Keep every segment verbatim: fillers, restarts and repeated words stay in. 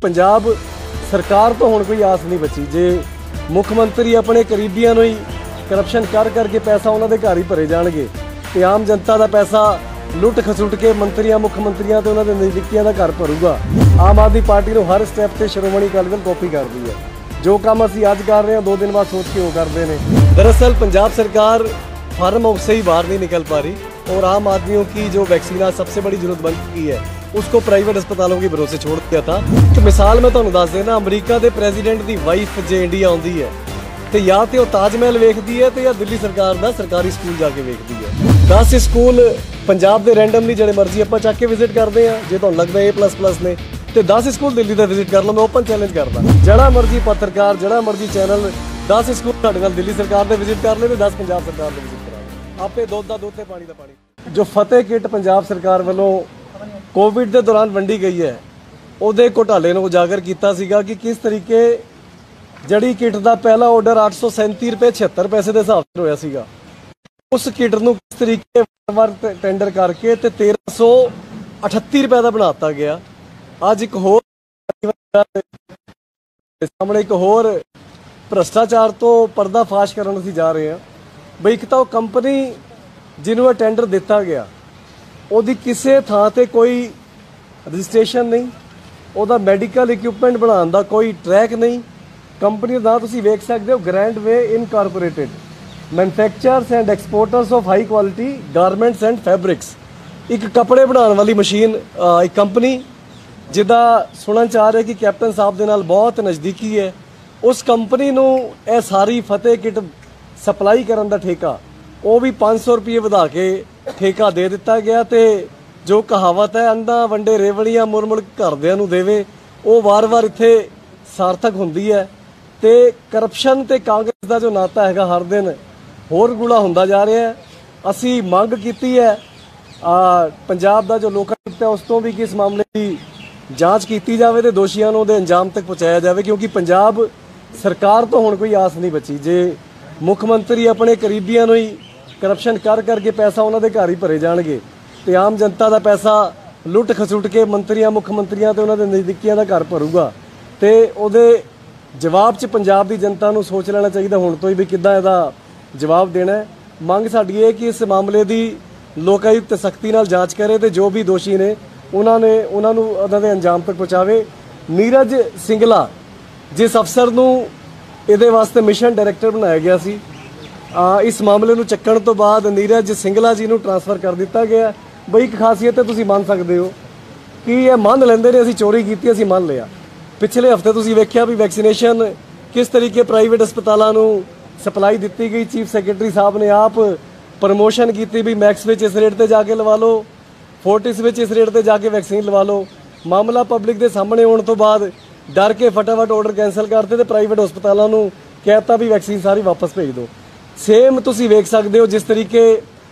पंजाब सरकार तो हुण कोई आस नहीं बची जे मुख मंत्री अपने करीबियां नूं ही करप्शन कर करके पैसा उन्होंने घर ही भरे जाएंगे तो आम जनता का पैसा लुट खसुट के मंत्रियों मुख मंत्रियों तो उन्होंने नज़दीकियों का घर भरूगा। आम आदमी पार्टी को हर स्टैप से श्रोमणी अकाली दल कॉपी करती है। जो काम असीं अज कर रहे हैं दो दिन बाद सोच के वो करते हैं। दरअसल पंजाब सरकार फार्म हाउस से ही बाहर नहीं निकल पा रही और आम आदमियों की जो वैक्सीन सबसे बड़ी जरूरत बन चुकी है उसको प्राइवेट अस्पतालों के भरोसे छोड़ दिया था। तो मिसाल मैं तुहानूं दस देना, अमरीका के प्रेजिडेंट की वाइफ जे इंडिया आउंदी है तो या तो ताजमहल वेखदी है तो या दिल्ली सरकार का सरकारी स्कूल जाके वेखदी है। दस स्कूल पंजाब के रैंडमली जिहड़े मर्जी आपां चक के विजिट करते हैं, जे तुहानूं लगदा ए प्लस प्लस ने तो दस स्कूल दिल्ली का विजिट कर लो। मैं ओपन चैलेंज करदा, जिहड़ा मर्जी पत्रकार जिहड़ा मर्जी चैनल दस स्कूल तुहाडे नाल दिल्ली सरकार के विजिट कर ले तो दस पंजाब सरकार के विजिट करा आपे दुध दा दुध ते पानी दा पानी। जो फतेह किट पंजाब सरकार वालों कोविड के दौरान वंडी गई है ਉਹਦੇ घोटाले ਨੂੰ उजागर किया सीगा कि किस तरीके जड़ी किट का पहला ऑर्डर आठ सौ सैंती रुपए छिहत्तर पैसे के हिसाब से होया सीगा, उस किट ਨੂੰ किस तरीके वार टेंडर करके ते तेरह सौ अठत्ती रुपए का बनाता गया। अज एक होर सामने एक होर भ्रष्टाचार तो पर्दाफाश करन असीं जा रहे हैं। बई एक तो कंपनी जिन्होंने टेंडर दिता गया ਉਹਦੀ ਕਿਸੇ ਥਾਂ ਤੇ कोई रजिस्ट्रेशन नहीं, ਉਹਦਾ मैडिकल इक्विपमेंट बनाने का कोई ट्रैक नहीं। कंपनी का नाम तुसीं वेख सकते हो Grand Way Incorporated manufacturers and exporters of high quality garments and fabrics. एक कपड़े बनाने वाली मशीन एक कंपनी जिदा सुनन च आ रहा है कि कैप्टन साहब के नाल बहुत नज़दीकी है, उस कंपनी नूं यह सारी फतेह किट सप्लाई करन दा ठेका वो भी पाँच सौ रुपये वधा के ठेका दे दिता गया। तो जो कहावत है अंधा वंडे रेवड़ियां मुड़ मुड़ घरदियां नूं देवे वो वार वार इत्थे सार्थक हुंदी है। तो करप्शन ते कांग्रेस का जो नाता है हर दिन होर गुला हुंदा जा रहा है। असी मंग की है पंजाब का जो लोकायुक्त है उस तो भी कि इस मामले की जांच की जाए तो दोषियों नूं दे अंजाम तक पहुँचाया जाए, क्योंकि पंजाब सरकार तो हुण कोई आस नहीं बची जे मुख मंत्री अपने करीबियां नूं ही करप्शन कर करके पैसा उन्होंने घर ही भरे जाएंगे तो आम जनता का पैसा लुट खसुट के मंत्रियों मुख मंत्रियों तो उन्होंने नज़दीकियों का घर भरूगा। तो वो जवाब च पंजाब की जनता को सोच लेना चाहिए हुण तो ही भी किद्दां इहदा जवाब देना है। मंग साडी है कि इस मामले की लोकायुक्त सख्ती नाल जांच करे तो जो भी दोषी ने उन्होंने उन्होंने उन्होंने अंजाम तक पहुँचावे। नीरज सिंगला जिस अफसर नूं इहदे वास्ते मिशन डायरैक्टर बनाया गया सी, आ, इस मामले नूं चक्कण तो बाद नीरज सिंगला जी नूं ट्रांसफर कर दिता गया। बई एक खासियत है तुसीं मान सकते हो कि ये मान लेंदे ने असीं चोरी की असीं मान लिया। पिछले हफ्ते तुसीं वेख्या भी वैक्सीनेशन किस तरीके प्राइवेट अस्पतालों नूं सप्लाई दी गई। चीफ सैकटरी साहब ने आप प्रमोशन की भी मैक्स विच इस रेट पर जाके लवा लो, फोर्टिस विच इस रेट पर जाके वैक्सीन लवा लो। मामला पब्लिक के सामने होने तो बाद डर के फटाफट ऑर्डर कैंसल करते तो प्राइवेट हस्पतालों नूं कहता भी वैक्सीन सारी वापस भेज दो। सेम तुसीं वेख सकते हो जिस तरीके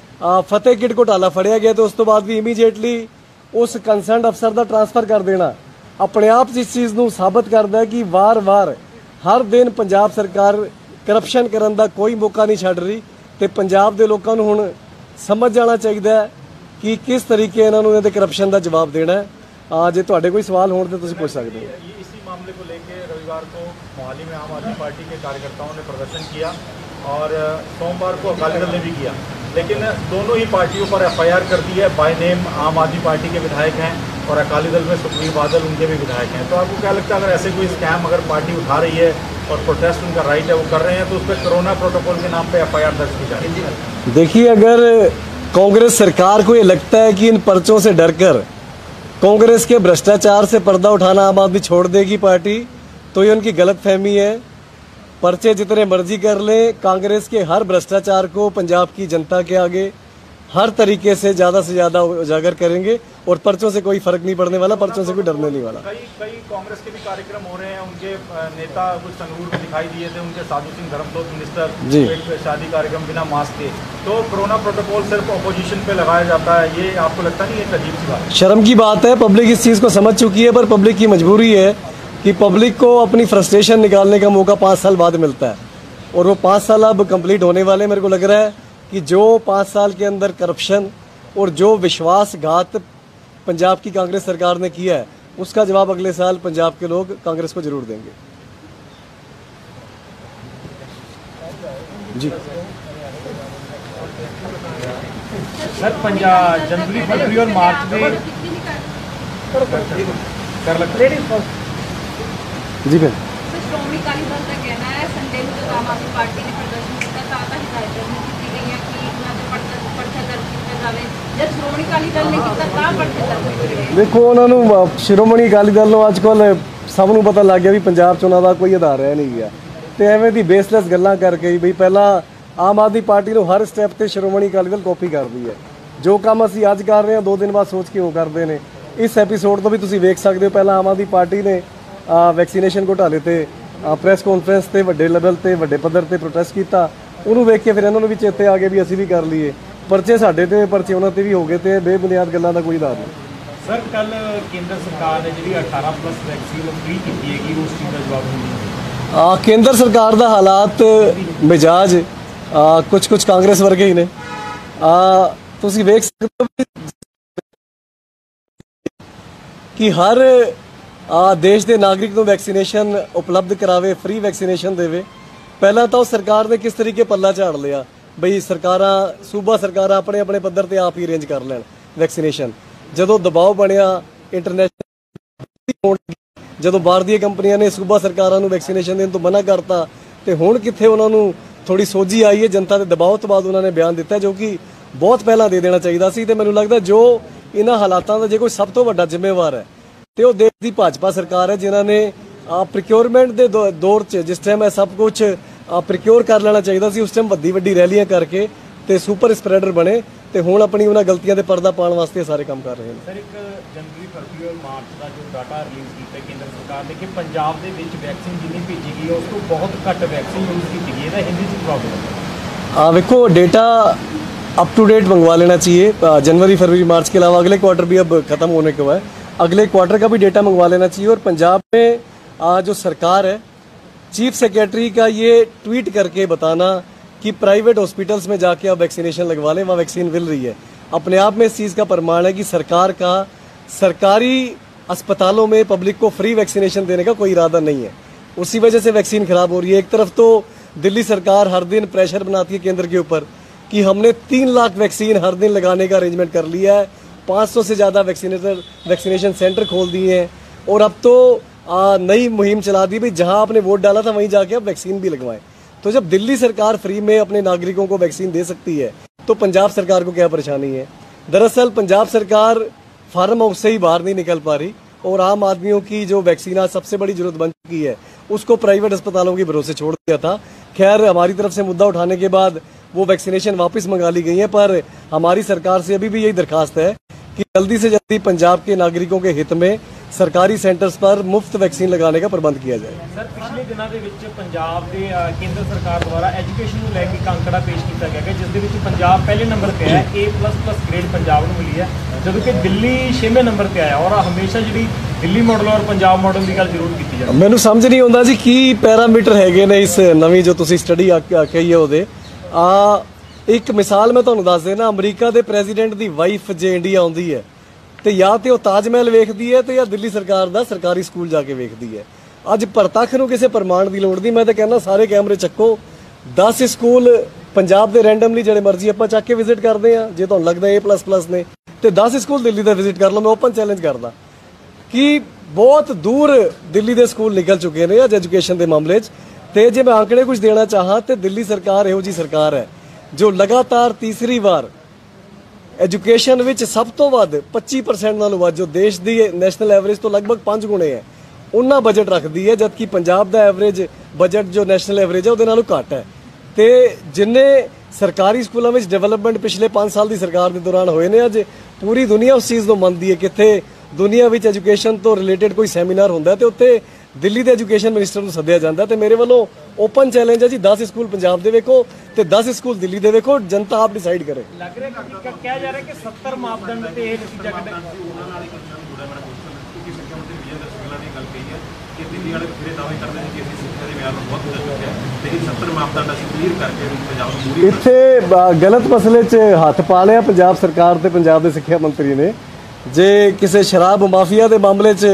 फतेह किट घोटाला फड़िया गया तो उस तो बाद भी इमीजिएटली उस कंसर्न अफसर का ट्रांसफर कर देना अपने आप इस चीज़ को साबित करता है कि वार वार हर दिन पंजाब सरकार करप्शन करने का कोई मौका नहीं छड़ रही। तो पंजाब के लोगों को हुण समझ जाना चाहिए कि किस तरीके इन्होंने करप्शन का जवाब देना है। जे तुहाडे कोई सवाल हो तो तुसीं पूछ सकते हो। इसी मामले को लेकर रविवार को मोहाली में आम आदमी पार्टी के कार्यकर्ताओं ने प्रदर्शन किया और सोमवार को अकाली दल ने भी किया, लेकिन दोनों ही पार्टियों पर एफ आई आर कर दी है। बाय नेम आम आदमी पार्टी के विधायक हैं और अकाली दल में सुखबीर बादल उनके भी विधायक हैं। तो आपको क्या लगता है अगर ऐसे कोई स्कैम अगर पार्टी उठा रही है और प्रोटेस्ट उनका राइट है वो कर रहे हैं तो उस पर कोरोना प्रोटोकॉल के नाम पर एफ आई आर दर्ज की जाए? देखिए, अगर कांग्रेस सरकार को ये लगता है कि इन पर्चों से डर कर कांग्रेस के भ्रष्टाचार से पर्दा उठाना आम आदमी छोड़ देगी पार्टी, तो ये उनकी गलत फहमी है। पर्चे जितने मर्जी कर लें, कांग्रेस के हर भ्रष्टाचार को पंजाब की जनता के आगे हर तरीके से ज़्यादा से ज़्यादा उजागर करेंगे और पर्चों से कोई फर्क नहीं पड़ने वाला, पर्चों से कोई डरने नहीं वाला। कई कई कांग्रेस के भी कार्यक्रम हो रहे हैं, उनके नेता कुछ संगरूर में दिखाई दिए थे, उनके साधु सिंह धर्मसोत मिनिस्टर जी एक शादी कार्यक्रम बिना मास्क के। तो कोरोना प्रोटोकॉल सिर्फ अपोजिशन पे लगाया जाता है, ये आपको लगता नहीं है अजीब सी बात? शर्म की बात है, पब्लिक इस चीज़ को समझ चुकी है, पर पब्लिक की मजबूरी है कि पब्लिक को अपनी फ्रस्ट्रेशन निकालने का मौका पाँच साल बाद मिलता है और वो पाँच साल अब कंप्लीट होने वाले। मेरे को लग रहा है कि जो पाँच साल के अंदर करप्शन और जो विश्वासघात पंजाब की कांग्रेस सरकार ने किया है उसका जवाब अगले साल पंजाब के लोग कांग्रेस को जरूर देंगे। जी सर, पंजाब जनवरी फरवरी और मार्च में कर लगता जी फिर श्रोमणी अकाली दल का कहना है संडे को जो आम आदमी पार्टी ने प्रदर्शन किया था ਤਾਂ ਹਿਦਾਇਤਾਂ ਕੀਤੀ ਗਈਆਂ ਕਿ ਇਹਨਾਂ ਦੇ ਪਰਚਾ ਪਰਚਾ ਦਰਜ ਕੀਤਾ ਜਾਵੇ। ਜਦ ਸ਼੍ਰੋਮਣੀ ਅਕਾਲੀ ਦਲ ਨੇ ਕੀਤਾ ਤਾਂ ਪਰਚਾ ਦਰਜ ਕੀਤੇ ਗਏ। ਦੇਖੋ ਉਹਨਾਂ ਨੂੰ ਅ, ਸ਼੍ਰੋਮਣੀ ਅਕਾਲੀ ਦਲ ਨੂੰ ਅੱਜ ਕੱਲ੍ਹ ਸਭ ਨੂੰ ਪਤਾ ਲੱਗ ਗਿਆ ਵੀ ਪੰਜਾਬ 'ਚ ਉਹਨਾਂ ਦਾ ਕੋਈ ਆਧਾਰ ਰਹਿ ਨਹੀਂ ਗਿਆ ਤੇ ਐਵੇਂ ਦੀ ਬੇਸਲੈਸ ਗੱਲਾਂ ਕਰਕੇ ਵੀ ਪਹਿਲਾਂ ਆਮ ਆਦਮੀ ਪਾਰਟੀ ਨੂੰ ਹਰ ਸਟੈਪ ਤੇ ਸ਼੍ਰੋਮਣੀ ਅਕਾਲੀ ਦਲ ਕਾਪੀ ਕਰਦੀ ਹੈ। ਜੋ ਕੰਮ ਅਸੀਂ ਅੱਜ ਕਰ ਰਹੇ ਹਾਂ ਦੋ ਦਿਨ ਬਾਅਦ ਸੋਚ ਕੇ ਉਹ ਕਰਦੇ ਨੇ। ਇਸ ਐਪੀਸੋਡ ਤੋਂ ਵੀ ਤੁਸੀਂ ਵੇਖ ਸਕਦੇ ਹੋ, ਪਹਿਲਾਂ ਆਮ ਆਦਮੀ ਪਾਰਟੀ ਨੇ ਵੈਕਸੀਨੇਸ਼ਨ ਘੁਟਾਲੇ ਤੇ ਪ੍ਰੈਸ ਕਾਨਫਰੰਸ ਤੇ ਵੱਡੇ ਲੈਵਲ ਤੇ ਵੱਡੇ ਪੱਧਰ ਤੇ ਪ੍ਰੋਟੈਸਟ ਕੀਤਾ। ਉਹਨੂੰ ਵੇਖ ਕੇ ਫਿਰ ਇਹਨਾਂ ਨੂੰ ਵੀ ਚੇਤੇ ਆ ਗਿਆ ਵੀ ਅਸੀਂ ਵੀ ਕਰ ਲਈਏ। ਪਰਚੇ ਸਾਡੇ ਤੇ ਪਰਚੇ ਉਹਨਾਂ ਤੇ ਵੀ ਹੋ ਗਏ ਤੇ ਬੇਬੁਨਿਆਦ ਗੱਲਾਂ ਦਾ ਕੋਈ ਆਧਾਰ ਨਹੀਂ। ਸਰ, ਕੱਲ ਕੇਂਦਰ ਸਰਕਾਰ ਨੇ ਜਿਹੜੀ ਅਠਾਰਾਂ ਪਲੱਸ ਵੈਕਸੀਨ ਫ੍ਰੀ ਕੀਤੀ ਹੈਗੀ, ਉਸ ਚੀਜ਼ ਦਾ ਜਵਾਬ ਨਹੀਂ ਆ ਕੇਂਦਰ ਸਰਕਾਰ ਦਾ ਹਾਲਾਤ ਮਿਜਾਜ ਕੁਝ ਕੁਝ ਕਾਂਗਰਸ ਵਰਗੇ ਹੀ ਨੇ। ਆ ਤੁਸੀਂ ਵੇਖ ਸਕਦੇ ਹੋ ਕਿ ਹਰ ਆ ਦੇਸ਼ ਦੇ ਨਾਗਰਿਕ ਨੂੰ ਵੈਕਸੀਨੇਸ਼ਨ ਉਪਲਬਧ ਕਰਾਵੇ, ਫ੍ਰੀ ਵੈਕਸੀਨੇਸ਼ਨ ਦੇਵੇ। ਪਹਿਲਾਂ ਤਾਂ ਉਹ ਸਰਕਾਰ ਨੇ ਕਿਸ ਤਰੀਕੇ ਪੱਲਾ ਝਾੜ ਲਿਆ ਬਈ ਸਰਕਾਰਾਂ ਸੂਬਾ ਸਰਕਾਰਾਂ ਆਪਣੇ ਆਪਣੇ ਪੱਧਰ ਤੇ ਆਪ ਹੀ ਅਰੇਂਜ ਕਰ ਲੈਣ ਵੈਕਸੀਨੇਸ਼ਨ। ਜਦੋਂ ਦਬਾਅ ਬਣਿਆ ਇੰਟਰਨੈਸ਼ਨਲ, ਜਦੋਂ ਬਾਹਰ ਦੀਆਂ ਕੰਪਨੀਆਂ ਨੇ ਸੂਬਾ ਸਰਕਾਰਾਂ ਨੂੰ ਵੈਕਸੀਨੇਸ਼ਨ ਦੇਣ ਤੋਂ ਮਨਾ ਕਰਤਾ ਤੇ ਹੁਣ ਕਿੱਥੇ ਉਹਨਾਂ ਨੂੰ ਥੋੜੀ ਸੋਝੀ ਆਈ ਹੈ ਜਨਤਾ ਦੇ ਦਬਾਅ ਤੋਂ ਬਾਅਦ ਉਹਨਾਂ ਨੇ ਬਿਆਨ ਦਿੱਤਾ ਜੋ ਕਿ ਬਹੁਤ ਪਹਿਲਾਂ ਦੇ ਦੇਣਾ ਚਾਹੀਦਾ ਸੀ। ਤੇ ਮੈਨੂੰ ਲੱਗਦਾ ਜੋ ਇਹਨਾਂ ਹਾਲਾਤਾਂ ਦਾ ਜੇ ਕੋਈ ਸਭ ਤੋਂ ਵੱਡਾ ਜ਼ਿੰਮੇਵਾਰ ਹੈ ਤੇ ਉਹ ਦੇਸ਼ ਦੀ ਭਾਜਪਾ ਸਰਕਾਰ ਹੈ, ਜਿਨ੍ਹਾਂ ਨੇ ਪ੍ਰੋਕਿਉਰਮੈਂਟ ਦੇ ਦੌਰ 'ਚ ਜਿਸ ਟਾਈਮ ਇਹ ਸਭ ਕੁਝ ਪ੍ਰੋਕਿਉਰ ਕਰ ਲੈਣਾ ਚਾਹੀਦਾ ਸੀ, ਉਸ ਟਾਈਮ ਵੱਡੀ ਵੱਡੀ ਰੈਲੀਆਂ ਕਰਕੇ ਤੇ ਸੁਪਰ ਸਪਰੈਡਰ ਬਣੇ ਤੇ ਹੁਣ ਆਪਣੀ ਉਹਨਾਂ ਗਲਤੀਆਂ ਤੇ ਪਰਦਾ ਪਾਉਣ ਵਾਸਤੇ ਸਾਰੇ ਕੰਮ ਕਰ ਰਹੇ ਨੇ। ਸਰ, ਇੱਕ ਜਨਵਰੀ ਫਰਵਰੀ ਔਰ ਮਾਰਚ ਦਾ ਜੋ ਡਾਟਾ ਰਿਲੀਜ਼ ਕੀਤਾ ਕੇਂਦਰ ਸਰਕਾਰ ਨੇ ਕਿ ਪੰਜਾਬ ਦੇ ਵਿੱਚ ਵੈਕਸੀਨ ਜਿੰਨੀ ਭੇਜੀ ਗਈ ਉਸ ਤੋਂ ਬਹੁਤ ਘੱਟ ਵੈਕਸੀਨ ਯੂਜ਼ ਕੀਤੀ ਗਈ, ਇਹਦਾ ਹਿੰਦੀ 'ਚ ਪ੍ਰੋਬਲਮ है। हाँ देखो, डेटा अप टू डेट मंगवा लेना चाहिए। जनवरी फरवरी मार्च के अलावा अगले क्वार्टर भी अब खत्म होने को है, अगले क्वार्टर का भी डेटा मंगवा लेना चाहिए। और पंजाब में आ, जो सरकार है, चीफ सेक्रेटरी का ये ट्वीट करके बताना कि प्राइवेट हॉस्पिटल्स में जाके आप वैक्सीनेशन लगवा लें, वहाँ वैक्सीन मिल रही है, अपने आप में इस चीज़ का प्रमाण है कि सरकार का सरकारी अस्पतालों में पब्लिक को फ्री वैक्सीनेशन देने का कोई इरादा नहीं है। उसी वजह से वैक्सीन खराब हो रही है। एक तरफ तो दिल्ली सरकार हर दिन प्रेशर बनाती है केंद्र के ऊपर कि हमने तीन लाख वैक्सीन हर दिन लगाने का अरेंजमेंट कर लिया है, पाँच सौ से ज़्यादा वैक्सीनेटर वैक्सीनेशन सेंटर खोल दिए हैं और अब तो आ, नई मुहिम चला दी भाई जहां आपने वोट डाला था वहीं जाके आप वैक्सीन भी लगवाएं। तो जब दिल्ली सरकार फ्री में अपने नागरिकों को वैक्सीन दे सकती है तो पंजाब सरकार को क्या परेशानी है। दरअसल पंजाब सरकार फार्म हाउस से ही बाहर नहीं निकल पा रही और आम आदमियों की जो वैक्सीन आज सबसे बड़ी जरूरत बन चुकी है उसको प्राइवेट अस्पतालों के भरोसे छोड़ दिया था। खैर, हमारी तरफ से मुद्दा उठाने के बाद वो वैक्सीनेशन वापस मंगा ली गई है, पर हमारी सरकार से अभी भी यही दरखास्त है कि जल्दी से जल्दी पंजाब के नागरिकों के हित में सरकारी सेंटर्स पर मुफ्त वैक्सीन लगाने का प्रबंध किया जाए। सर, पिछले दिनों के विच पंजाब के केंद्र सरकार द्वारा एजुकेशन को लेकर एक आंकड़ा पेश किया गया है जिस दे विच पंजाब पहले नंबर पे है, A plus plus grade Punjab को मिली है, जबकि दिल्ली छेवें नंबर पे आया। और हमेशा जी दिल्ली मॉडल और पंजाब मॉडल की गल जरूर की जाए। मैनू समझ नहीं आता जी की पैरामीटर है ने इस नवी जो तुसी स्टडी आखी है ਉਹਦੇ ਆ एक मिसाल मैं ਤੁਹਾਨੂੰ ਦੱਸ ਦੇਣਾ, अमरीका के प्रेजिडेंट की वाइफ जे इंडिया आउंदी है ਤੇ ਜਾਂ ਤੇ ਉਹ ਤਾਜ ਮਹਿਲ ਵੇਖਦੀ ਹੈ ਤੇ ਜਾਂ ਦਿੱਲੀ ਸਰਕਾਰ ਦਾ ਸਰਕਾਰੀ ਸਕੂਲ ਜਾ ਕੇ ਵੇਖਦੀ ਹੈ। ਅੱਜ ਪ੍ਰਤੱਖ ਨੂੰ ਕਿਸੇ ਪ੍ਰਮਾਣ ਦੀ ਲੋੜ ਨਹੀਂ, ਮੈਂ ਤਾਂ ਕਹਿੰਦਾ ਸਾਰੇ ਕੈਮਰੇ ਚੱਕੋ, ਦਸ ਸਕੂਲ ਪੰਜਾਬ ਦੇ ਰੈਂਡਮਲੀ ਜਿਹੜੇ ਮਰਜ਼ੀ ਆਪਾਂ ਚੱਕ ਕੇ ਵਿਜ਼ਿਟ ਕਰਦੇ ਆ, ਜੇ ਤੁਹਾਨੂੰ ਲੱਗਦਾ A ਪਲੱਸ ਪਲੱਸ ਨੇ ਤੇ ਦਸ ਸਕੂਲ ਦਿੱਲੀ ਦਾ ਵਿਜ਼ਿਟ ਕਰ ਲਓ। ਮੈਂ ਓਪਨ ਚੈਲੰਜ ਕਰਦਾ ਕਿ ਬਹੁਤ ਦੂਰ ਦਿੱਲੀ ਦੇ ਸਕੂਲ ਨਿਕਲ ਚੁੱਕੇ ਨੇ ਅੱਜ ਐਜੂਕੇਸ਼ਨ ਦੇ ਮਾਮਲੇ 'ਚ। ਤੇ ਜੇ ਮੈਂ ਆંકੜੇ ਕੁਝ ਦੇਣਾ ਚਾਹਾਂ ਤੇ ਦਿੱਲੀ ਸਰਕਾਰ ਇਹੋ ਜੀ ਸਰਕਾਰ ਹੈ ਜੋ ਲਗਾਤਾਰ ਤੀਸਰੀ ਵਾਰ एजुकेशन विच सब तो वध पच्चीस परसेंट नालों वध जो देश की नैशनल एवरेज तो लगभग पांच गुणे है उन्ना बजट रखती है, जबकि पंजाब का एवरेज बजट जो नैशनल एवरेज है उहदे नालों घट है। तो जिन्ने सरकारी स्कूलों में डेवलपमेंट पिछले पांच साल की सरकार के दौरान होए ने, अज पूरी दुनिया उस चीज़ को मनती है कि इत्थे दुनिया में एजुकेशन तो रिलेटेड कोई सैमीनार होंदा है तो उत्थे दिल्ली के एजुकेशन मिनिस्टर को सद्दिया जाता है। तो मेरे वालों ओपन चैलेंज है जी, दस स्कूल पंजाब दे वेखो ते दस स्कूल दिल्ली दे वेखो, जनता आप डिसाइड करे। लग रहा है कि क्या जा रहा है कि सत्तर मापदंड ते ये नतीजा कटे ਉਹਨਾਂ ਨਾਲ ਇੱਕ ਜੁੜਾ ਮੇਰਾ ਕੁਐਸਚਨ ਕਿਉਂਕਿ ਸਿੱਖਿਆ ਮੰਤਰੀ ਵਿਜੇ ਦਰਸ਼ਗਲਾ ਨੇ ਗੱਲ ਕਹੀ ਹੈ ਕਿ ਦਿੱਲੀ ਵਾਲੇ ਫਿਰੇ ਦਾਅਵੇ ਕਰਦੇ ਨੇ ਕਿ ਅਸੀਂ ਸਿੱਖਿਆ ਦੇ ਮਿਆਰ ਨੂੰ ਬਹੁਤ ਵਧਾ ਚੁੱਕੇ ਹਾਂ, ਲੇਕਿਨ ਸੱਤਰ ਮਾਪਦੰਡ ਅਸੀਂ ਕਲੀਅਰ ਕਰਕੇ ਪੰਜਾਬ ਨੂੰ ਪੂਰੀ ਇੱਥੇ ਗਲਤ ਮਸਲੇ 'ਚ ਹੱਥ ਪਾ ਲਿਆ ਪੰਜਾਬ ਸਰਕਾਰ ਤੇ ਪੰਜਾਬ ਦੇ ਸਿੱਖਿਆ ਮੰਤਰੀ ਨੇ। ਜੇ ਕਿਸੇ ਸ਼ਰਾਬ ਮਾਫੀਆ ਦੇ ਮਾਮਲੇ 'ਚ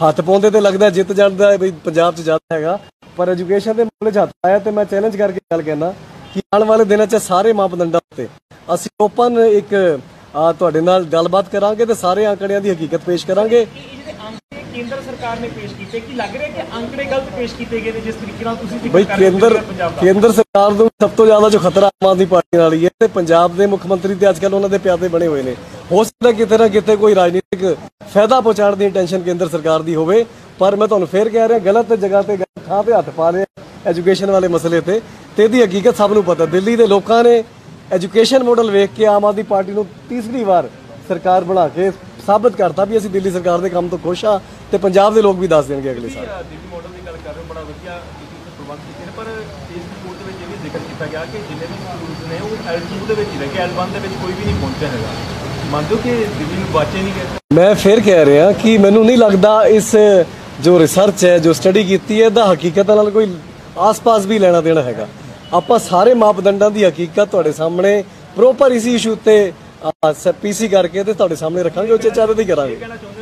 ਹੱਥ ਪਾਉਂਦੇ ਤੇ ਲੱਗਦਾ ਜਿੱਤ ਜਾਂਦਾ ਬਈ ਪੰਜਾਬ 'ਚ ਜ਼ਿਆਦਾ ਹੈਗਾ, ਪਰ ਐਜੂਕੇਸ਼ਨ ਦੇ ਮਾਮਲੇ 'ਚ ਹੱਥ ਆਇਆ ਤੇ ਮੈਂ ਚੈਲੰਜ ਕਰਕੇ ਗੱਲ ਕਹਿਣਾ ਕਿ ਆਉਣ ਵਾਲੇ ਦਿਨਾਂ 'ਚ ਸਾਰੇ ਮਾਪਦੰਡਾਂ ਉੱਤੇ ਅਸੀਂ ਓਪਨ ਇੱਕ ਤੁਹਾਡੇ ਨਾਲ ਗੱਲਬਾਤ ਕਰਾਂਗੇ ਤੇ ਸਾਰੇ ਅੰਕੜਿਆਂ ਦੀ ਹਕੀਕਤ ਪੇਸ਼ ਕਰਾਂਗੇ। ਕੇਂਦਰ ਸਰਕਾਰ ਨੇ ਪੇਸ਼ ਕੀਤੇ ਕਿ ਲੱਗ ਰਿਹਾ ਕਿ ਅੰਕੜੇ ਗਲਤ ਪੇਸ਼ ਕੀਤੇ ਗਏ ਨੇ ਜਿਸ ਤਰੀਕੇ ਨਾਲ ਤੁਸੀਂ ਬਈ ਕੇਂਦਰ ਕੇਂਦਰ ਸਰਕਾਰ ਨੂੰ ਸਭ ਤੋਂ ਜ਼ਿਆਦਾ ਜੋ ਖਤਰਾ ਆਮ ਆਦਮੀ ਪਾਰਟੀ ਨਾਲ ਹੀ ਹੈ ਤੇ ਪੰਜਾਬ ਦੇ ਮੁੱਖ ਮੰਤਰੀ ਤੇ ਅੱਜ ਕੱਲ੍ਹ ਉਹਨਾਂ ਦੇ ਪਿਆਦੇ ਬਣੇ ਹੋਏ ਨੇ। ਹੋ ਸਕਦਾ ਕਿਤੇ ਨਾ ਕਿਤੇ ਕੋਈ ਰਾਜਨੀਤਿਕ ਫਾਇਦਾ ਪਹੁੰਚਾਉਣ ਦੀ ਇੰਟੈਂਸ਼ਨ ਕੇਂਦਰ ਸਰਕਾਰ ਦੀ ਹੋਵੇ, ਪਰ ਮੈਂ ਤੁਹਾਨੂੰ ਫੇਰ ਕਹਿ ਰਿਹਾ ਗਲਤ ਜਗ੍ਹਾ ਤੇ ਗਲਤ ਥਾਂ ਤੇ ਹੱਥ ਪਾ ਰਿਹਾ ਐਜੂਕੇਸ਼ਨ ਵਾਲੇ ਮਸਲੇ ਤੇ ਤੇ ਇਹਦੀ ਹਕੀਕਤ ਸਭ ਨੂੰ ਪਤਾ। ਦਿੱਲੀ ਦੇ ਲੋਕਾਂ ਨੇ ਐਜੂਕੇਸ਼ਨ ਮਾਡਲ ਵੇਖ ਕੇ ਆਮ ਆਦਮੀ ਪਾਰਟੀ ਨੂੰ ਤੀਸਰੀ ਵਾਰ ਸਰਕਾਰ ਬਣਾ ਕੇ ਸਾਬਤ ਕਰਤਾ ਵੀ ਅਸੀਂ ਦਿੱਲੀ ਸਰਕਾਰ ਦੇ ਕੰਮ ਤੋਂ ਖੁਸ਼ ਆ ਤੇ ਪੰਜਾਬ ਦੇ ਲੋਕ ਵੀ ਦੱਸ ਦੇਣਗੇ ਅਗਲੇ ਸਾਲ। ਦਿੱਲੀ ਮਾਡਲ ਦੀ ਗੱਲ ਕਰ ਰਹੇ ਹੋ, ਬੜਾ ਵਧੀਆ ਤੁਸੀਂ ਪ੍ਰਬੰਧ ਕੀਤੇ ਨੇ, ਪਰ ਇਸ ਰਿਪੋਰਟ ਦੇ ਵਿੱਚ ਇਹ ਵੀ ਜ਼ਿਕਰ ਕੀਤਾ ਗਿਆ ਕਿ ਜਿੰਨੇ ਵੀ ਸਕੂਲ ਨੇ ਉਹ ਐਲ ਟੂ ਦੇ ਵਿੱਚ ਹੀ ਰਹਿ ਗਏ, ਐਲ ਵਨ ਦੇ ਵਿੱਚ ਕੋਈ ਵੀ ਨਹੀਂ ਪਹੁੰਚਿਆ ਹੈਗਾ। ਮੰਨਦੇ ਹੋ ਕਿ ਦਿੱਲੀ ਨੂੰ ਬਾਚੇ ਨਹੀਂ ਗਏ? ਮੈਂ ਫਿਰ ਕਹਿ ਰਿਹਾ ਕਿ ਮੈਨੂੰ ਨਹੀਂ ਲੱਗਦਾ ਇਸ ਜੋ ਰਿਸਰਚ ਹੈ ਜੋ ਸਟੱਡੀ ਕੀਤੀ ਹੈ ਇਹਦਾ ਹਕੀਕਤ ਨਾਲ ਕੋਈ ਆਸ-ਪਾਸ ਵੀ ਲੈਣਾ ਦੇਣਾ ਹੈਗਾ। ਆਪਾਂ ਸਾਰੇ ਮਾਪਦੰਡਾਂ ਦੀ ਹਕੀਕਤ ਤੁਹਾਡੇ ਸਾਹਮਣੇ ਪ੍ਰੋਪਰ ਇਸੀ ਇਸ਼ੂ ਤੇ ਪੀਸੀ ਕਰਕੇ ਤੇ ਤੁਹਾਡੇ ਸਾਹਮਣੇ ਰੱਖਾਂਗੇ, ਉੱਚੇ ਚਾਰੇ ਤੇ ਕਰਾਂਗੇ।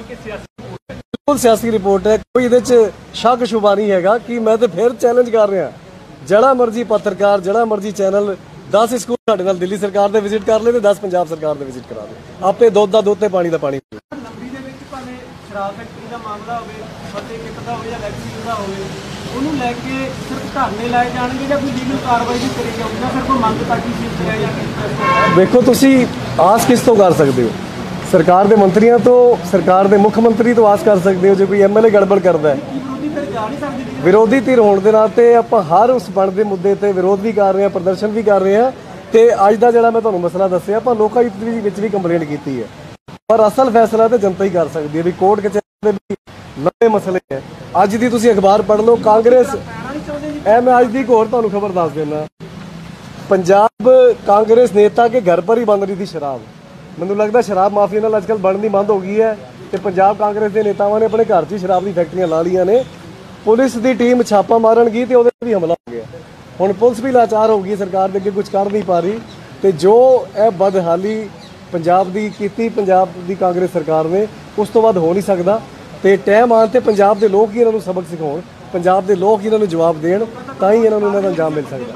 ਬਿਲਕੁਲ ਸਿਆਸੀ ਰਿਪੋਰਟ ਹੈ, ਕੋਈ ਇਹਦੇ ਚ ਸ਼ੱਕ ਸ਼ੁਬਾ ਨਹੀਂ ਹੈਗਾ ਕਿ ਮੈਂ ਤੇ ਫਿਰ ਚੈਲੰਜ ਕਰ ਰਿਹਾ ਜਿਹੜਾ ਮਰਜ਼ੀ ਪੱਤਰਕਾਰ ਜਿਹੜਾ ਮਰਜ਼ੀ ਚੈਨਲ ਦਸ ਸਕੂਲ ਸਾਡੇ ਨਾਲ ਦਿੱਲੀ ਸਰਕਾਰ ਦੇ ਵਿਜ਼ਿਟ ਕਰ ਲੇ ਤੇ ਦਸ ਪੰਜਾਬ ਸਰਕਾਰ ਦੇ ਵਿਜ਼ਿਟ ਕਰਾ ਦੇ, ਆਪੇ ਦੁੱਧ ਦਾ ਦੁੱਧ ਤੇ ਪਾਣੀ ਦਾ ਪਾਣੀ। ਨਵਰੀ ਦੇ ਵਿੱਚ ਭਾਵੇਂ ਸ਼ਰਾਬ ਫੈਕਟਰੀ ਦਾ ਮਾਮਲਾ ਹੋਵੇ, ਫਤਿਹ ਕਿੱਟ ਦਾ ਹੋਵੇ ਜਾਂ ਵੈਕਸੀਨ ਦਾ ਹੋਵੇ, ਉਹਨੂੰ ਲੈ ਕੇ ਸਿਰਫ ਧਰਨੇ ਲਾਏ ਜਾਣਗੇ ਜਾਂ ਕੋਈ ਲੀਗਲ ਕਾਰਵਾਈ ਵੀ ਕਰੀ ਜਾਊਗੀ ਜਾਂ ਫਿਰ ਕੋਈ ਮੰਗ ਪਾਰਟੀ ਸੀਟ ਕਰਿਆ ਜਾਵੇ? ਵੇਖੋ ਤੁਸੀਂ ਆਸ ਕਿਸ ਤੋਂ ਕਰ ਸਕਦੇ ਹੋ? ਸਰਕਾਰ ਦੇ ਮੰਤਰੀਆਂ ਤੋਂ, ਸਰਕਾਰ ਦੇ ਮੁੱਖ ਮੰਤਰੀ ਤੋਂ ਆਸ ਕਰ ਸਕਦੇ ਹੋ। ਜੇ ਕੋਈ ਐਮਐਲਏ ਗੜਬੜ ਕਰਦਾ ਹੈ, ਵਿਰੋਧੀ ਧਿਰ ਹੋਣ ਦੇ ਨਾਤੇ ਆਪਾਂ ਹਰ ਉਸ ਬਣਦੇ ਮੁੱਦੇ ਤੇ ਵਿਰੋਧ ਵੀ ਕਰ ਰਹੇ ਹਾਂ, ਪ੍ਰਦਰਸ਼ਨ ਵੀ ਕਰ ਰਹੇ ਹਾਂ ਤੇ ਅੱਜ ਦਾ ਜਿਹੜਾ ਮੈਂ ਤੁਹਾਨੂੰ ਮਸਲਾ ਦੱਸਿਆ ਆਪਾਂ ਲੋਕਾਂ ਵਿੱਚ ਵੀ ਕੰਪਲੇਂਟ ਕੀਤੀ ਹੈ, ਪਰ ਅਸਲ ਫੈਸਲਾ ਤੇ ਜਨਤਾ ਹੀ ਕਰ ਸਕਦੀ ਹੈ ਵੀ ਕੋਰਟ ਕਚਹਿਰੀ ਦੇ ਵੀ ਲੰਬੇ ਮਸਲੇ ਹੈ। ਅੱਜ ਦੀ ਤੁਸੀਂ ਅਖਬਾਰ ਪੜ੍ਹ ਲਓ, ਕਾਂਗਰਸ ਐ ਮੈਂ ਅੱਜ ਦੀ ਇੱਕ ਹੋਰ ਤੁਹਾਨੂੰ ਖਬਰ ਦੱਸ ਦਿੰਦਾ, ਪੰਜਾਬ ਕਾਂਗਰਸ नेता के घर पर ही बन रही थी शराब। ਮੈਨੂੰ ਲੱਗਦਾ ਸ਼ਰਾਬ ਮਾਫੀਆ ਨਾਲ ਅੱਜਕੱਲ ਬਣਨੀ ਬੰਦ ਹੋ ਗਈ ਹੈ ਤੇ ਪੰਜਾਬ ਕਾਂਗਰਸ ਦੇ ਨੇਤਾਵਾਂ ਨੇ ਆਪਣੇ ਘਰ 'ਚ ਹੀ ਸ਼ਰਾਬ ਦੀ ਫੈਕਟਰੀਆਂ ਲਾ ਲਈਆਂ ਨੇ। ਪੁਲਿਸ ਦੀ ਟੀਮ ਛਾਪਾ ਮਾਰਨ ਗਈ ਤੇ ਉਹਦੇ ਵੀ ਹਮਲਾ ਹੋ ਗਿਆ। ਹੁਣ ਪੁਲਿਸ ਵੀ ਲਾਚਾਰ ਹੋ ਗਈ, ਸਰਕਾਰ ਦੇ ਅੱਗੇ ਕੁਝ ਕਰ ਨਹੀਂ ਪਾ ਰਹੀ ਤੇ ਜੋ ਇਹ ਬਦਹਾਲੀ ਪੰਜਾਬ ਦੀ ਕੀਤੀ ਪੰਜਾਬ ਦੀ ਕਾਂਗਰਸ ਸਰਕਾਰ ਨੇ ਉਸ ਤੋਂ ਬਾਅਦ ਹੋ ਨਹੀਂ ਸਕਦਾ ਤੇ ਟਾਈਮ ਆਉਣ ਤੇ ਪੰਜਾਬ ਦੇ ਲੋਕ ਹੀ ਇਹਨਾਂ ਨੂੰ ਸਬਕ ਸਿਖਾਉਣ, ਪੰਜਾਬ ਦੇ ਲੋਕ ਹੀ ਇਹਨਾਂ ਨੂੰ ਜਵਾਬ ਦੇਣ, ਤਾਂ ਹੀ ਇਹਨਾਂ ਨੂੰ ਇਹਨਾਂ ਦਾ ਅੰਜਾਮ ਮਿਲ ਸਕਦਾ।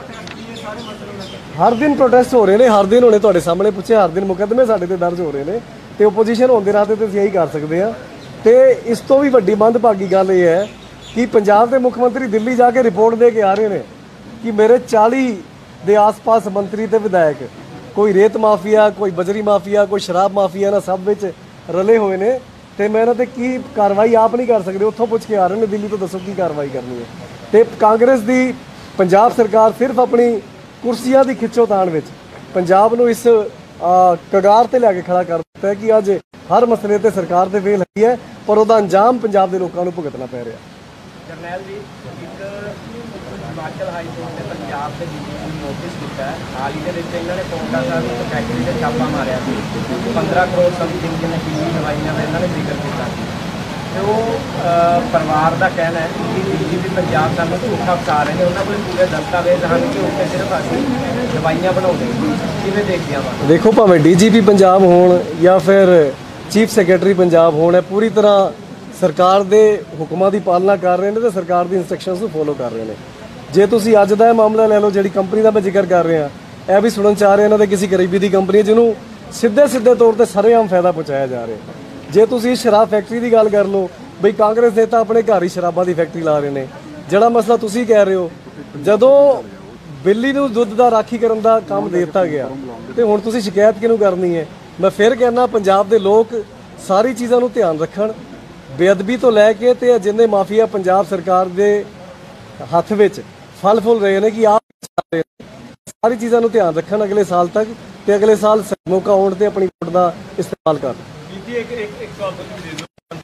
ਹਰ ਦਿਨ ਪ੍ਰੋਟੈਸਟ ਹੋ ਰਹੇ ਨੇ, ਹਰ ਦਿਨ ਹੁਣੇ ਤੁਹਾਡੇ ਸਾਹਮਣੇ ਪੁੱਛੇ, ਹਰ ਦਿਨ ਮੁਕੱਦਮੇ ਸਾਡੇ ਤੇ ਦਰਜ ਹੋ ਰਹੇ ਨੇ ਤੇ ਓਪੋਜੀਸ਼ਨ ਹੋਣ ਦੇ ਨਾਤੇ ਤੇ ਅਸੀਂ ਇਹੀ ਕਰ ਸਕਦੇ ਹਾਂ। ਤੇ ਇਸ ਤੋਂ ਵੀ ਵੱਡੀ ਮੰਦਭਾਗੀ ਗੱਲ ਇਹ ਹੈ ਕਿ ਪੰਜਾਬ ਦੇ ਮੁੱਖ ਮੰਤਰੀ ਦਿੱਲੀ ਜਾ ਕੇ ਰਿਪੋਰਟ ਦੇ ਕੇ ਆ ਰਹੇ ਨੇ ਕਿ ਮੇਰੇ ਚਾਲੀ ਦੇ ਆਸ-ਪਾਸ ਮੰਤਰੀ ਤੇ ਵਿਧਾਇਕ ਕੋਈ ਰੇਤ ਮਾਫੀਆ, ਕੋਈ ਬਜਰੀ ਮਾਫੀਆ, ਕੋਈ ਸ਼ਰਾਬ ਮਾਫੀਆ ਨਾ ਸਭ ਵਿੱਚ ਰਲੇ ਹੋਏ ਨੇ ਤੇ ਮੈਂ ਇਹਨਾਂ ਤੇ ਕੀ ਕਾਰਵਾਈ ਆਪ ਨਹੀਂ ਕਰ ਸਕਦੇ, ਉੱਥੋਂ ਪੁੱਛ ਕੇ ਆ ਰਹੇ ਨੇ ਦਿੱਲੀ ਤੋਂ, ਦੱਸੋ ਕੀ ਕਾਰਵਾਈ ਕਰਨੀ ਹੈ। ਤੇ ਕਾਂਗਰਸ ਦੀ ਪੰਜਾਬ ਸਰਕਾਰ ਸਿਰਫ ਆਪਣੀ ਕੁਰਸੀਆਂ ਦੀ ਖਿੱਚੋਤਾਣ ਵਿੱਚ ਪੰਜਾਬ ਨੂੰ ਇਸ ਕਗਾਰ ਤੇ ਲੈ ਕੇ ਖੜਾ ਕਰ ਦਿੱਤਾ ਹੈ ਕਿ ਅੱਜ ਹਰ ਮਸਲੇ ਤੇ ਸਰਕਾਰ ਤੇ ਫੇਲ ਹੋਈ ਹੈ ਪਰ ਉਹਦਾ ਅੰਜਾਮ ਪੰਜਾਬ ਦੇ ਲੋਕਾਂ ਨੂੰ ਭੁਗਤਣਾ ਪੈ ਰਿਹਾ। ਜਰਨੈਲ ਜੀ, ਇੱਕ ਹਿਮਾਚਲ ਹਾਈ ਕੋਰਟ ਨੇ ਪੰਜਾਬ ਦੇ ਡੀਜੀਪੀ ਨੂੰ ਨੋਟਿਸ ਦਿੱਤਾ ਹੈ। ਹਾਲ ਹੀ ਦੇ ਵਿੱਚ ਇਹਨਾਂ ਨੇ ਪੌਂਟਾ ਸਾਹਿਬ ਇੱਕ ਫੈਕਟਰੀ ਤੇ ਛਾਪਾ ਮਾਰਿਆ ਸੀ, ਪੰਦਰਾਂ ਕਰੋੜ ਸਮਥਿੰਗ ਦੀਆਂ ਨਕਲੀ ਦਵਾਈਆਂ ਦਾ ਇਹਨਾਂ ਨੇ ਜ਼ਿਕਰ ਕੀਤਾ ਸੀ ਤੇ ਉਹ ਪਰਿਵਾਰ ਦਾ ਕਹਿਣਾ ਹੈ ਕਿ ਡੀਜੀਪੀ ਪੰਜਾਬ ਸਾਨੂੰ ਝੂਠਾ ਫਸਾ ਰਹੇ ਨੇ, ਉਹਨਾਂ ਕੋਲ ਪੂਰੇ ਦਸਤਾਵੇਜ਼ ਹਨ ਕਿ ਉੱਥੇ ਸਿਰਫ ਅਸੀਂ ਦਵਾਈਆਂ ਬਣਾਉਂਦੇ। ਕਿਵੇਂ ਦੇਖਦੇ ਆ? ਦੇਖੋ, ਭਾਵੇਂ ਡੀਜੀਪੀ ਪੰਜਾਬ ਹੋਣ ਜਾਂ ਫਿਰ ਚੀਫ ਸੈਕਟਰੀ ਪੰਜਾਬ ਹੋਣ, ਇਹ ਪੂਰੀ ਤਰ੍ਹਾਂ ਸਰਕਾਰ ਦੇ ਹੁਕਮਾਂ ਦੀ ਪਾਲਣਾ ਕਰ ਰਹੇ ਨੇ ਤੇ ਸਰਕਾਰ ਦੀ ਇਨਸਟਰਕਸ਼ਨਸ ਨੂੰ ਫੋਲੋ ਕਰ ਰਹੇ ਨੇ। ਜੇ ਤੁਸੀਂ ਅੱਜ ਦਾ ਇਹ ਮਾਮਲਾ ਲੈ ਲਓ, ਜਿਹੜੀ ਕੰਪਨੀ ਦਾ ਮੈਂ ਜ਼ਿਕਰ ਕਰ ਰਿਹਾ, ਇਹ ਵੀ ਸੁਣਨ 'ਚ ਆ ਰਿਹਾ ਇਹਨਾਂ ਦੇ ਕਿਸੇ ਗਰੀਬੀ ਦੀ ਕੰਪਨੀ ਜਿਹਨੂੰ ਸਿੱਧੇ ਸਿੱਧੇ ਤੌਰ ਤੇ ਸਰੇਆਮ ਫਾਇਦਾ ਪਹੁੰਚਾਇਆ ਜਾ ਰਿਹਾ। ਜੇ ਤੁਸੀਂ ਸ਼ਰਾਬ ਫੈਕਟਰੀ ਦੀ ਗੱਲ ਕਰ ਲਓ, ਬਈ ਕਾਂਗਰਸ ਨੇਤਾ ਆਪਣੇ ਘਰ ਹੀ ਸ਼ਰਾਬਾਂ ਦੀ ਫੈਕਟਰੀ ਲਾ ਰਹੇ ਨੇ। ਜਿਹੜਾ ਮਸਲਾ ਤੁਸੀਂ ਕਹਿ ਰਹੇ ਹੋ, ਜਦੋਂ ਬਿੱਲੀ ਨੂੰ ਦੁੱਧ ਦਾ ਰਾਖੀ ਕਰਨ ਦਾ ਕੰਮ ਦੇ ਦਿੱਤਾ ਗਿਆ ਤੇ ਹੁਣ ਤੁਸੀਂ ਸ਼ਿਕਾਇਤ ਕਿਹਨੂੰ ਕਰਨੀ ਹੈ? ਮੈਂ ਫਿਰ ਕਹਿਣਾ, ਪੰਜਾਬ ਦੇ ਲੋਕ ਸਾਰੀ ਚੀਜ਼ਾਂ ਨੂੰ ਧਿਆਨ ਰੱਖਣ, ਬੇਅਦਬੀ ਤੋਂ ਲੈ ਕੇ ਤੇ ਜਿੰਨੇ ਮਾਫੀਆ ਪੰਜਾਬ ਸਰਕਾਰ ਦੇ ਹੱਥ ਵਿੱਚ ਫਲ ਫੁੱਲ ਰਹੇ ਨੇ ਕਿ ਆਪ ਸਾਰੀ ਚੀਜ਼ਾਂ ਨੂੰ ਧਿਆਨ ਰੱਖਣ ਅਗਲੇ ਸਾਲ ਤੱਕ ਤੇ ਅਗਲੇ ਸਾਲ ਮੌਕਾ ਆਉਣ ਤੇ ਆਪਣੀ ਵੋਟ ਦਾ ਇਸਤੇਮਾਲ ਕਰਨ। ਜੀ ਇੱਕ ਇੱਕ ਇੱਕ ਸਵਾਲ ਤੁਸੀਂ ਦੇ ਦਿਓ,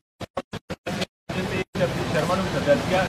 ਸ਼ਰਮਾ ਨੂੰ ਸੱਦਾ ਦਿੱਤਾ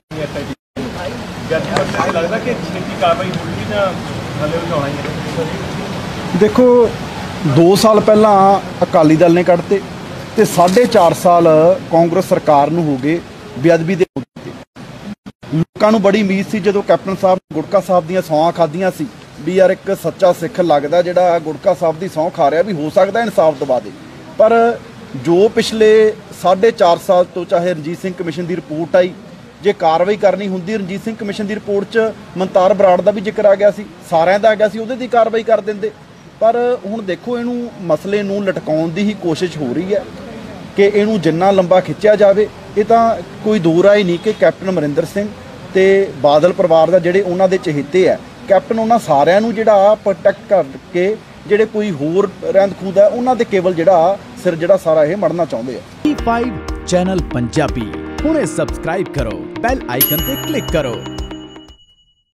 ਜੱਜ ਲੱਗਦਾ ਕਿ ਛੇਤੀ ਕਾਰਵਾਈ ਹੋਊਗੀ ਜਾਂ ਹਲੇ ਉਝਾਉਣਾ ਹੀ ਹੈ? ਦੇਖੋ, ਦੋ ਸਾਲ ਪਹਿਲਾਂ ਅਕਾਲੀ ਦਲ ਨੇ ਕੱਢਤੇ ਤੇ ਸਾਢੇ ਚਾਰ ਸਾਲ ਕਾਂਗਰਸ ਸਰਕਾਰ ਨੂੰ ਹੋ ਗਏ ਬੇਅਦਬੀ ਦੇ ਮੁੱਦੇ ਤੇ। ਲੋਕਾਂ ਨੂੰ ਬੜੀ ਉਮੀਦ ਸੀ ਜਦੋਂ ਕੈਪਟਨ ਸਾਹਿਬ ਗੁਟਕਾ ਸਾਹਿਬ ਦੀਆਂ ਸਹੁੰਆਂ ਖਾਧੀਆਂ ਸੀ ਵੀ ਯਾਰ ਇੱਕ ਸੱਚਾ ਸਿੱਖ ਲੱਗਦਾ ਜਿਹੜਾ ਗੁਟਕਾ ਸਾਹਿਬ ਦੀ ਸਹੁੰ ਖਾ ਰਿਹਾ ਵੀ ਹੋ ਸਕਦਾ ਇਨਸਾਫ ਦਵਾ ਦੇ, ਪਰ ਜੋ ਪਿਛਲੇ ਸਾਢੇ ਚਾਰ ਸਾਲ ਤੋਂ ਚਾਹੇ ਰਣਜੀਤ ਸਿੰਘ ਕਮਿਸ਼ਨ ਦੀ ਰਿਪੋਰਟ ਆਈ, ਜੇ ਕਾਰਵਾਈ ਕਰਨੀ ਹੁੰਦੀ ਰਣਜੀਤ ਸਿੰਘ ਕਮਿਸ਼ਨ ਦੀ ਰਿਪੋਰਟ 'ਚ ਮਨਤਾਰ ਬਰਾੜ ਦਾ ਵੀ ਜ਼ਿਕਰ ਆ ਗਿਆ ਸੀ, ਸਾਰਿਆਂ ਦਾ ਆ ਗਿਆ ਸੀ, ਉਹਦੇ ਦੀ ਕਾਰਵਾਈ ਕਰ ਦਿੰਦੇ। ਪਰ ਹੁਣ ਦੇਖੋ ਇਹਨੂੰ ਮਸਲੇ ਨੂੰ ਲਟਕਾਉਣ ਦੀ ਹੀ ਕੋਸ਼ਿਸ਼ ਹੋ ਰਹੀ ਹੈ ਕਿ ਇਹਨੂੰ ਜਿੰਨਾ ਲੰਬਾ ਖਿੱਚਿਆ ਜਾਵੇ। ਇਹ ਤਾਂ ਕੋਈ ਦੋ ਰਾਏ ਨਹੀਂ ਕਿ ਕੈਪਟਨ ਅਮਰਿੰਦਰ ਸਿੰਘ ਤੇ ਬਾਦਲ ਪਰਿਵਾਰ ਦਾ ਜਿਹੜੇ ਉਹਨਾਂ ਦੇ ਚਹੇਤੇ ਹੈ, ਕੈਪਟਨ ਉਹਨਾਂ ਸਾਰਿਆਂ ਨੂੰ ਜਿਹੜਾ ਪ੍ਰੋਟੈਕਟ ਕਰਕੇ ਜਿਹੜੇ ਕੋਈ ਹੋਰ ਰਹਿੰਦ ਖੂੰਹਦ ਹੈ ਉਹਨਾਂ ਦੇ ਕੇਵਲ ਜਿਹੜਾ ਸਿਰ ਜਿਹੜਾ ਸਾਰਾ ਇਹ ਮੜਨਾ ਚਾਹੁੰਦੇ ਆ। ਟੀ ਫਾਈਵ ਚੈਨਲ ਪੰਜਾਬੀ ਹੁਣੇ ਸਬਸਕ੍ਰਾਈਬ ਕਰੋ, ਬੈਲ ਆਈਕਨ ਤੇ ਕਲਿੱਕ ਕਰੋ।